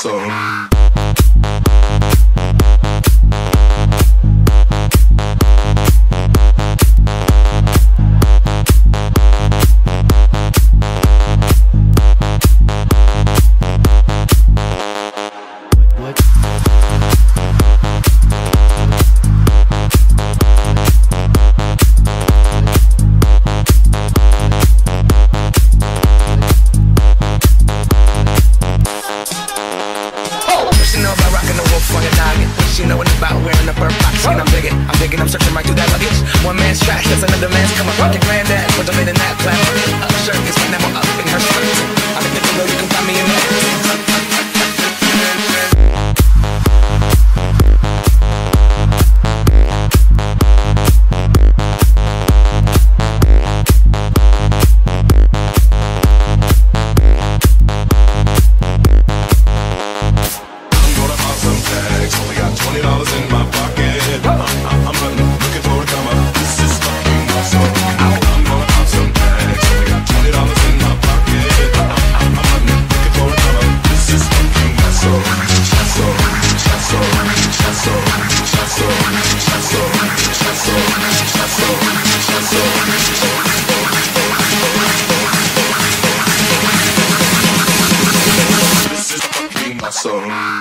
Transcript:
soul. She knowin' about wearing a bird box. And I'm digging, I'm searching right through that luggage. One man's trash, that's another man's come up. Fucking granddad, put them in that plan. Shirt is my never up in her skirt. I'm in the below, you can find me in that. Only got $20 in my pocket. I'm hunting, looking for a come up. This is fucking awesome. I'm gonna pop some tags. Only got $20 in my pocket. I'm hunting, looking for a come up. This is fucking awesome. Chasso, chasso, chasso, chasso, chasso, chasso, chasso, chasso. This is fucking awesome.